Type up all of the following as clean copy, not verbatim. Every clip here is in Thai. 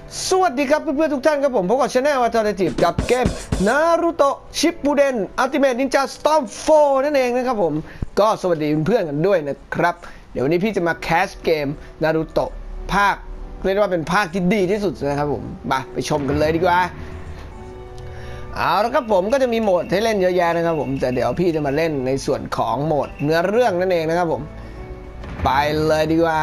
สวัสดีครับเพื่อนๆทุกท่านครับผมพบกับ Channel Alternative กับเกม Naruto Shippuden Ultimate Ninja Storm 4 นั่นเองนะครับผมก็สวัสดีเพื่อนๆกันด้วยนะครับเดี๋ยววันนี้พี่จะมาแคสเกม Naruto ภาคเรียกว่าเป็นภาคที่ดีที่สุดนะครับผมไปชมกันเลยดีกว่าเอาละครับผมก็จะมีโหมดให้เล่นเยอะแยะนะครับผมแต่เดี๋ยวพี่จะมาเล่นในส่วนของโหมดเนื้อเรื่องนั่นเองนะครับผมไปเลยดีกว่า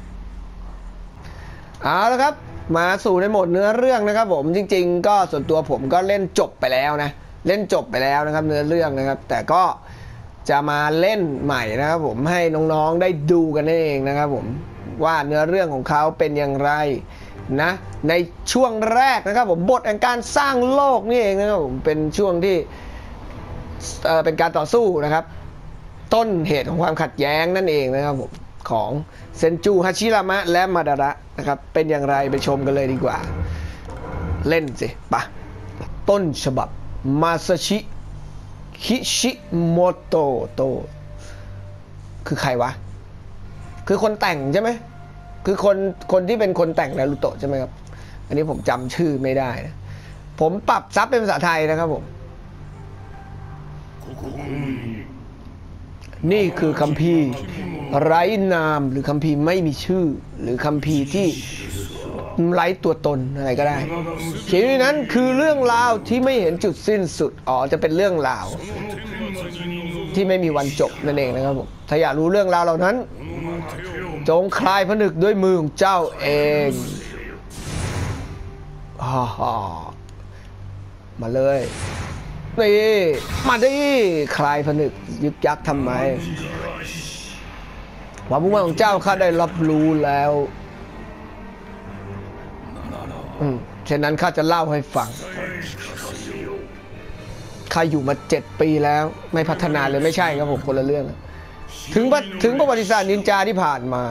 เอาละครับมาสู่ในโหมดเนื้อเรื่องนะครับผมจริงๆก็ส่วนตัวผมก็เล่นจบไปแล้วนะเล่นจบไปแล้วนะครับเนื้อเรื่องนะครับแต่ก็จะมาเล่นใหม่นะครับผมให้น้องๆได้ดูกันเองนะครับผมว่าเนื้อเรื่องของเขาเป็นอย่างไรนะในช่วงแรกนะครับผมบทแห่งการสร้างโลกนี่เองนะครับผมเป็นช่วงที่เป็นการต่อสู้นะครับต้นเหตุของความขัดแย้งนั่นเองนะครับผมของเซนจูฮาชิรามะและมาดาระนะครับเป็นอย่างไรไปชมกันเลยดีกว่าเล่นสิปะต้นฉบับมาซาชิคิชิโมโตโตคือใครวะคือคนแต่งใช่ไหมคือคนที่เป็นคนแต่งนารูโตะใช่ไหมครับอันนี้ผมจำชื่อไม่ได้นะผมปรับซับเป็นภาษาไทยนะครับผมนี่คือคัมภีร์ไร้นามหรือคัมภีร์ไม่มีชื่อหรือคัมภีร์ที่ไร้ตัวตนอะไรก็ได้เขียนในนั้นคือเรื่องราวที่ไม่เห็นจุดสิ้นสุดจะเป็นเรื่องราวที่ไม่มีวันจบนั่นเองนะครับผมถ้าอยากรู้เรื่องราวเหล่านั้นจงคลายผนึกด้วยมือของเจ้าเองมาเลยนี่มาดิคลายผนึกยึกยักทำไมความมุ่งมั่นของเจ้าข้าได้รับรู้แล้วเช่นนั้นข้าจะเล่าให้ฟังข้าอยู่มา7 ปีแล้วไม่พัฒนาเลยไม่ใช่ครับผมคนละเรื่องถึงประวัติศาสตร์นินจาที่ผ่านมา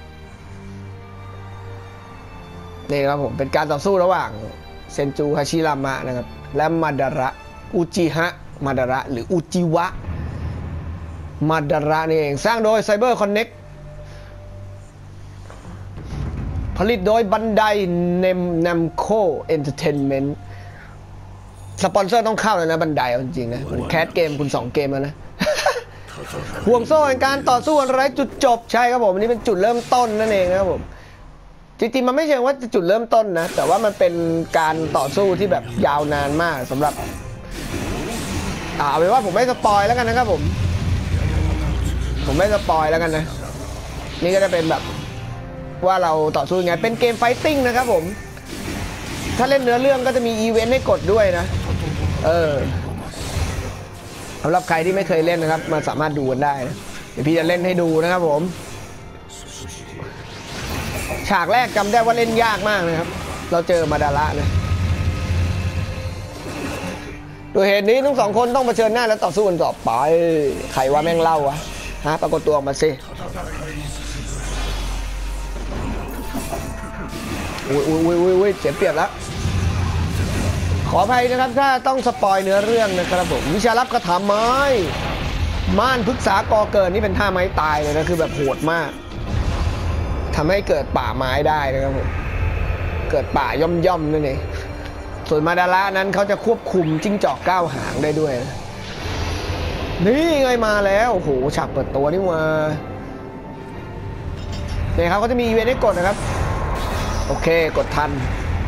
นี่ครับผมเป็นการต่อสู้ระหว่างเซนจูฮาชิรามะนะครับและมาดาระอุจิฮะมาดาระหรืออุจิวะมาดาระนี่เองสร้างโดยไซเบอร์คอนเน็กผลิตโดยบันไดเนมโคเอนเตอร์เทนเมนต์สปอนเซอร์ต้องเข้าเลยนะบันไดจริงๆนะแคสเกมคุณ2 เกมแล้วนะ ห่วงโซ่แห่งการต่อสู้อะไรจุดจบใช่ครับผมอันนี้เป็นจุดเริ่มต้นนั่นเองนะครับผมจริงๆมันไม่เชิงว่าจุดเริ่มต้นนะแต่ว่ามันเป็นการต่อสู้ที่แบบยาวนานมากสำหรับเอาเป็นว่าผมไม่สปอยแล้วกันนะครับผมไม่สปอยแล้วกันนะนี่ก็จะเป็นแบบว่าเราต่อสู้ยังไงเป็นเกมไฟติ้งนะครับผมถ้าเล่นเนื้อเรื่องก็จะมีอีเวนต์ให้กดด้วยนะสำหรับใครที่ไม่เคยเล่นนะครับมาสามารถดูกันได้นะเดี๋ยวพี่จะเล่นให้ดูนะครับผมฉากแรกจำได้ว่าเล่นยากมากนะครับเราเจอมาดาระนะโดยเหตุนี้ทั้ง2 คนต้องเผชิญหน้าและต่อสู้กันต่อไปใครว่าแม่งเล่าวะปรากฏตัวออกมาสิอุ้ยเจ็บเปียกแล้วขออภัยนะครับถ้าต้องสปอยเนื้อเรื่องนะครับผมวิชาลับคาถาไม้ม่านพฤกษากอเกินนี่เป็นท่าไม้ตายเลยนะคือแบบโหดมากทำให้เกิดป่าไม้ได้นะครับผมเกิดป่าย่อมนั่นเองส่วนมาดาระนั้นเขาจะควบคุมจิ้งจอก9 หางได้ด้วยนะนี่ไงมาแล้วโอ้โหฉากเปิดตัวนี่มาเนี่ยครับเขาจะมีอีเวนต์ให้กดนะครับโอเคกดทัน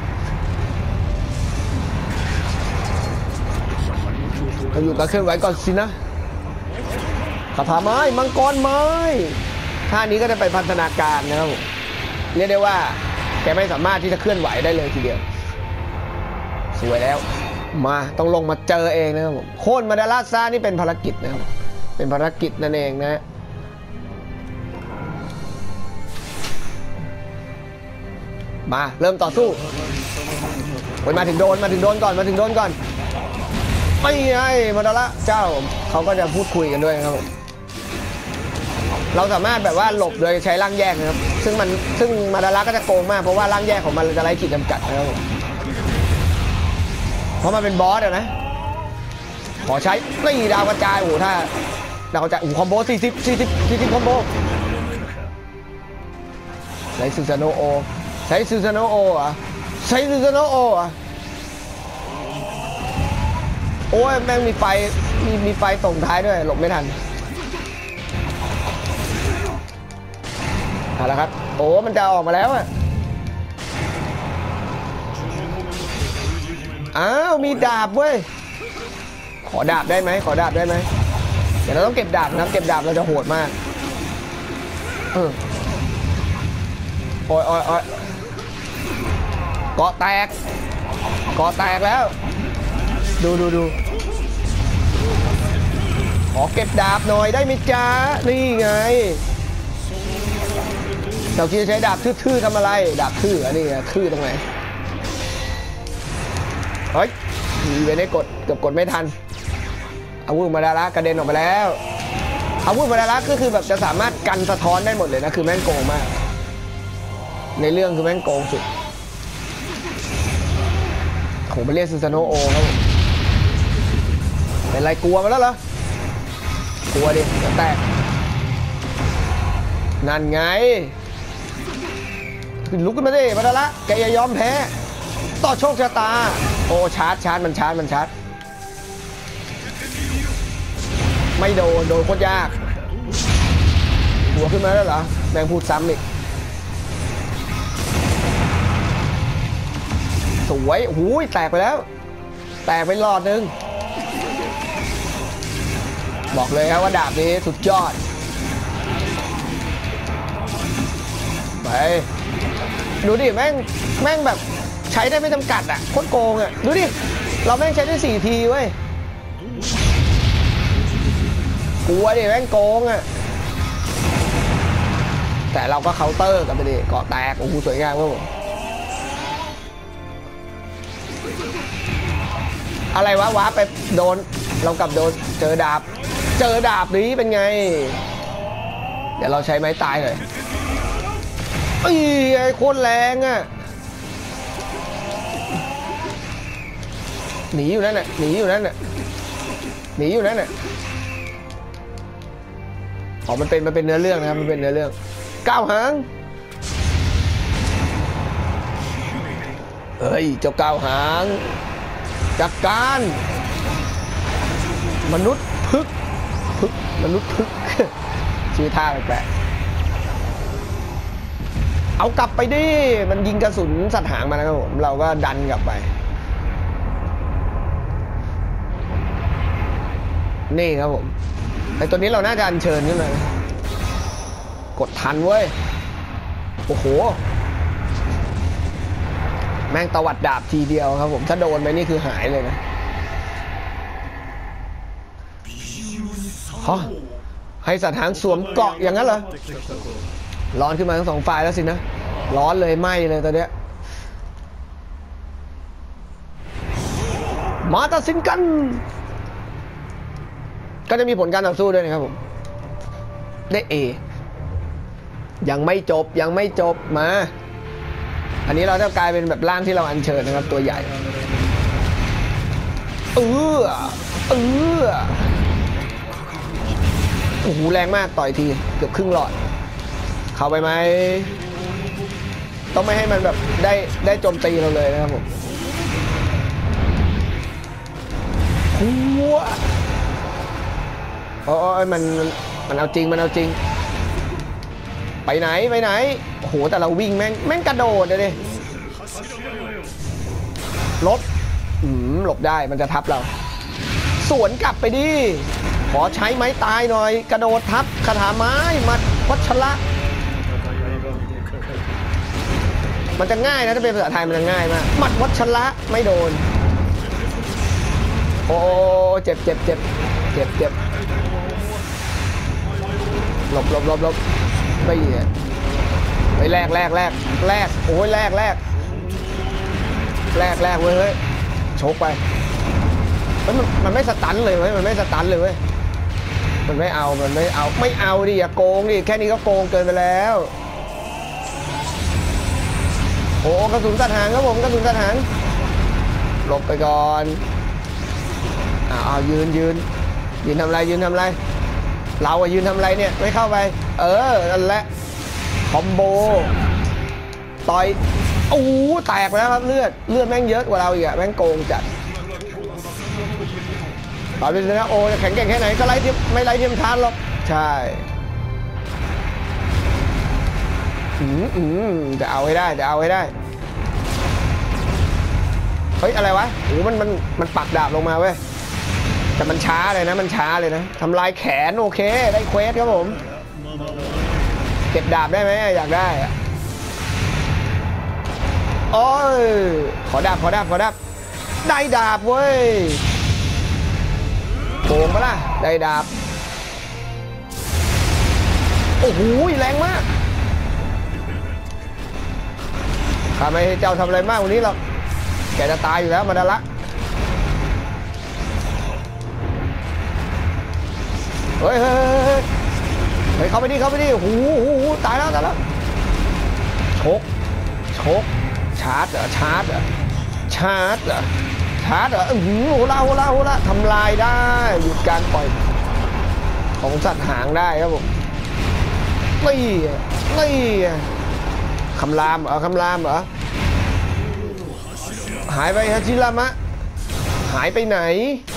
เราอยู่กับเคลื่อนไหวก่อนสินะคาถาไม้มังกรไม้ท่านี้ก็จะไปพัฒนาการนะครับผมเรียกได้ว่าแกไม่สามารถที่จะเคลื่อนไหวได้เลยทีเดียวสวยแล้วมาต้องลงมาเจอเองนะครับผมโค่นมาดาราซานี่เป็นภารกิจนะครับเป็นภารกิจนั่นเองนะมาเริ่มต่อสู้มาถึงโดนก่อนไม่ไงมาดาระเจ้าเขาก็จะพูดคุยกันด้วยครับผมเราสามารถแบบว่าหลบโดยใช้ร่างแยกนะครับซึ่งมาดาระก็จะโกงมากเพราะว่าร่างแยกของมันจะไร้ขีดจำกัดนะครับผมเพราะมันเป็นบอสนะขอใช้ไม่ดาวกระจายถ้าดาวกระจายคอมโบ40คอมโบใช้ซูซานโออ่ะใช้ซูซาโนโออ่ะโอ้ยแม่งมีไฟมีไฟส่งท้ายด้วยหลบไม่ทันเอาละครับโอ้มันจะออกมาแล้วอ่ะอ้าวมีดาบเว้ยขอดาบได้ไหมขอดาบได้ไหมเดี๋ยวเราต้องเก็บดาบนะเก็บดาบเราจะโหดมากโอ้ยเกาะแตกแล้วดูขอเก็บดาบหน่อยได้ไหมจ๊ะนี่ไงเราคิดจะใช้ดาบทื่อๆทำอะไรดาบทื่ออันนี้ไงทื่อตรงไหนเฮ้ยมีเว้นให้กดเกือบกดไม่ทันอาวุธมาดาระกระเด็นออกมาแล้วอาวุธมาดาระก็คือแบบจะสามารถกันสะท้อนได้หมดเลยนะคือแม่งโกงมากในเรื่องคือแม่งโกงสุดผมไปเรียกซูซาโนโอครับเป็นไรกลัวมาแล้วเหรอกลัวดิจะแตกนั่นไงลุกขึ้นมาดิมาดาระแกอย่ายอมแพ้ต่อโชคชะตาโอ้ชาร์จมันชาร์จไม่โดนโคตรยากหัวขึ้นมาแล้วเหรอแม่งพูดซ้ำอีกสวยหูยแตกไปแล้วแตกไปหลอดนึงบอกเลยครับว่าดาบนี้สุดยอดไปดูดิแม่งแบบใช้ได้ไม่จำกัดอ่ะโคตรโกงอ่ะดูดิเราแม่งใช้ได้4 ทีเว้ยกลัวดิแม่งโกงอ่ะแต่เราก็เคาน์เตอร์กันไปดิเกาะแตกโอ้โหสวยงามครับผมอะไรวะว้าไปโดนเรากลับโดนเจอดาบนี้เป็นไงเดี๋ยวเราใช้ไม้ตายเลยไอ้โคตรแรงอ่ะหนีอยู่นั่นน่ะอ๋อมันเป็นเนื้อเรื่องนะครับมันเป็นเนื้อเรื่องก้าวหางเฮ้ยเจ้าก้าวหางจัดการมนุษย์พึกชื่อท่าแปลกเอากลับไปดิมันยิงกระสุนสัตว์หางมานะครับผมเราก็ดันกลับไปนี่ครับผมไอตัวนี้เราน่าจะอัญเชิญขึ้นมากดทันเว้ยโอ้โหแม่งตวัดดาบทีเดียวครับผมถ้าโดนไปนี่คือหายเลยนะฮะให้สัตว์หางสวมเกาะอย่างนั้นเหรอร้อนขึ้นมาทั้ง2 ฝ่ายแล้วสินะร้อนเลยไหม้เลยตอนเนี้ยมาตัดสินกันก็จะมีผลการต่อสู้ด้วยนะครับผมได้เอยังไม่จบมาอันนี้เราจะกลายเป็นแบบร่างที่เราอัญเชิญนะครับตัวใหญ่โอ้โหแรงมากต่อยทีเกือบครึ่งหลอดเข้าไปไหมต้องไม่ให้มันแบบได้โจมตีเราเลยนะครับผมหัวโอ้ยมันเอาจริงไปไหนโอ้โหแต่เราวิ่งแม่งกระโดดเลยหลบได้มันจะทับเราสวนกลับไปดิขอใช้ไม้ตายหน่อยกระโดดทับคาถาไม้มัดวัชระมันจะง่ายนะถ้าเป็นภาษาไทยมันจะง่ายมากมัดวัชระไม่โดนโอ้เจ็บหลบไม่แลกโอ้ยแลกเว้ยเฮ้ยโชกไปมันไม่สตันเลยเว้ยมันไม่เอาดิอย่าโกงดิแค่นี้ก็โกงเกินไปแล้วโอ้กระสุนสัตว์หางครับผมกระสุนสัตว์หางหลบไปก่อนเอายืนทำอะไรเราอะยืนทำอะไรเนี่ยไม่เข้าไปนั่นแหละคอมโบต่อยโอ้แตกไปแล้วครับเลือดแม่งเยอะกว่าเราอีกอะแม่งโกงจัดตอนนี้นะโอ้แข็งแกร่งแค่ไหนก็ไล่ที่ไม่ไล่เทียมทานหรอกใช่จะเอาให้ได้เฮ้ยอะไรวะโอ้มันปักดาบลงมาเว้ยแต่มันช้าเลยนะทำลายแขนโอเคได้เควสครับผมเก็บดาบได้ไหมอยากได้โอ้ยขอดาบได้ดาบเว้ยโกงปะล่ะได้ดาบโอ้โหแรงมากข้าไม่ให้เจ้าทำอะไรมากวันนี้หรอกแกจะตายอยู่แล้วมาดาละเฮ้ยเข้าไปดิโอ้โหตายแล้วชกชาร์จเหรอโหล่าทำลายได้หยุดการปล่อยของสัตว์หางได้ครับผมนี่คำรามเหรอหายไปฮาจิรามะหายไปไหน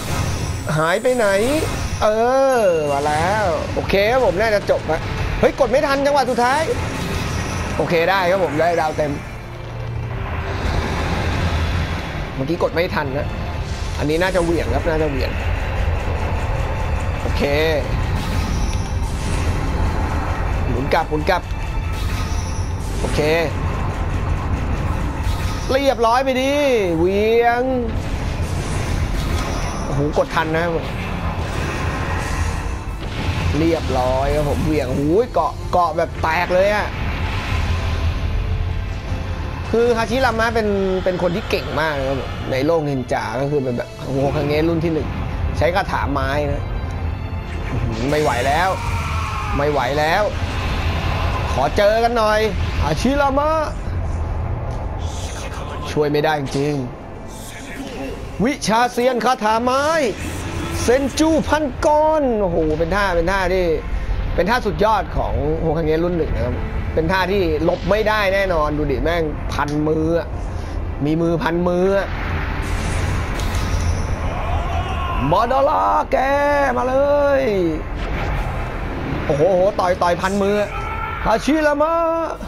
มาแล้วโอเคครับผมน่าจะจบนะเฮ้ยกดไม่ทันจังหวะสุดท้ายโอเคได้ครับผมได้ดาวเต็มเมื่อกี้กดไม่ทันนะอันนี้น่าจะเหวี่ยงครับโอเคหมุนกลับโอเคเรียบร้อยไปดิเหวี่ยงโอ้โหกดทันนะครับเรียบร้อยครับผมเหวี่ยงหูยเกาะแบบแตกเลยอะคือฮาชิรามะเป็นคนที่เก่งมากนะครับในโลกนินจาก็คือเป็นแบบโฮคาเงะรุ่นที่1ใช้คาถาไม้นะไม่ไหวแล้วขอเจอกันหน่อยฮาชิรามะช่วยไม่ได้จริงวิชาเซียนคาถาไม้เซนจูพันก้อนโอ้โหเป็นท่าที่เป็นท่าสุดยอดของโฮคาเงะรุ่น1นะครับเป็นท่าที่ลบไม่ได้แน่นอนดูดิแม่งพันมือมีมือพันมือมาดาลาแกมาเลยโอ้โหต่อยพันมือฮาชิรามะ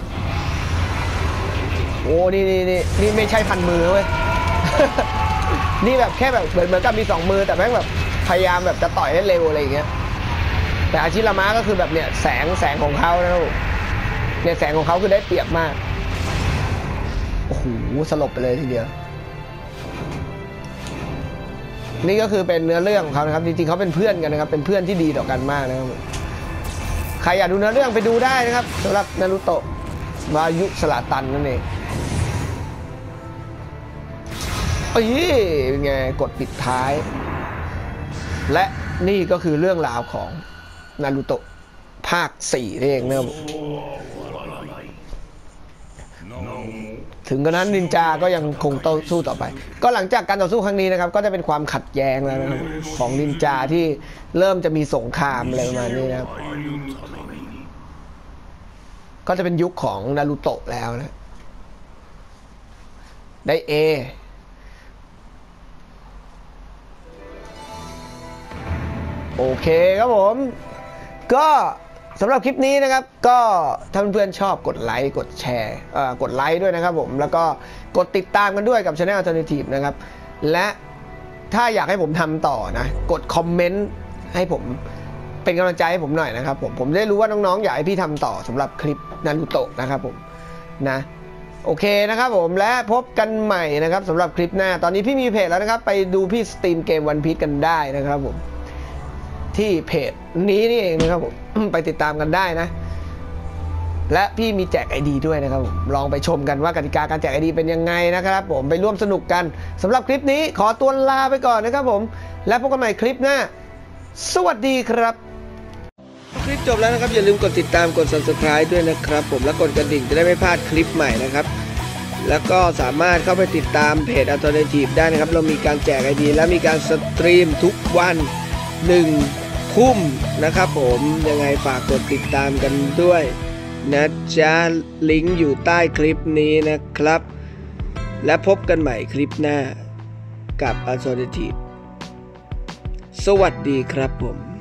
โอ้นี่ไม่ใช่พันมือเว้ย นี่แบบแค่แบบเหมือนกับมี2มือแต่แม่งแบบพยายามแบบจะต่อยให้เร็วอะไรอย่างเงี้ยแต่ฮาชิรามะก็คือแบบเนี่ยแสงของเขานะครับเนี่ยแสงของเขาคือได้เปรียบมากโอ้โหสลบไปเลยทีเดียวนี่ก็คือเป็นเนื้อเรื่องของเขานะครับจริงๆเขาเป็นเพื่อนกันนะครับเป็นเพื่อนที่ดีต่อกันมากนะครับใครอยากดูเนื้อเรื่องไปดูได้นะครับสำหรับนารูโตะวายุสลาตันนั่นเองเป็นไงกดปิดท้ายและนี่ก็คือเรื่องราวของนารูโตะภาค4นี่เองนะครับถึงกระนั้นนินจาก็ยังคงต่อสู้ต่อไปก็หลังจากการต่อสู้ครั้งนี้นะครับก็จะเป็นความขัดแย้งแล้วนะครับของนินจาที่เริ่มจะมีสงครามอะไรประมาณนี้นะครับก็จะเป็นยุคของนารูโตะแล้วนะได้Aโอเคครับผมก็สำหรับคลิปนี้นะครับก็ถ้าเพื่อนๆชอบกดไลค์กดแชร์กดไลค์ด้วยนะครับผมแล้วก็กดติดตามกันด้วยกับ Channel Alternative นะครับและถ้าอยากให้ผมทำต่อนะกดคอมเมนต์ให้ผมเป็นกำลังใจให้ผมหน่อยนะครับผมได้รู้ว่าน้องๆอยากให้พี่ทำต่อสำหรับคลิปนารูโตะนะครับผมนะโอเคนะครับผมและพบกันใหม่นะครับสำหรับคลิปหน้าตอนนี้พี่มีเพจแล้วนะครับไปดูพี่สตรีมเกมวันพีซกันได้นะครับผมที่เพจนี้นี่เองนะครับผมไปติดตามกันได้นะและพี่มีแจก ID ด้วยนะครับผมลองไปชมกันว่ากติกาการแจก ID เป็นยังไงนะครับผมไปร่วมสนุกกันสำหรับคลิปนี้ขอตัวลาไปก่อนนะครับผมและพบกันใหม่คลิปหน้าสวัสดีครับคลิปจบแล้วนะครับอย่าลืมกดติดตามกด Subscribe ด้วยนะครับผมและกดกระดิ่งจะได้ไม่พลาดคลิปใหม่นะครับแล้วก็สามารถเข้าไปติดตามเพจ Alternative ได้นะครับเรามีการแจก ID และมีการสตรีมทุกวัน1 ทุ่มนะครับผมยังไงฝากกดติดตามกันด้วยนะจ๊ะลิงก์อยู่ใต้คลิปนี้นะครับและพบกันใหม่คลิปหน้ากับ Alternative สวัสดีครับผม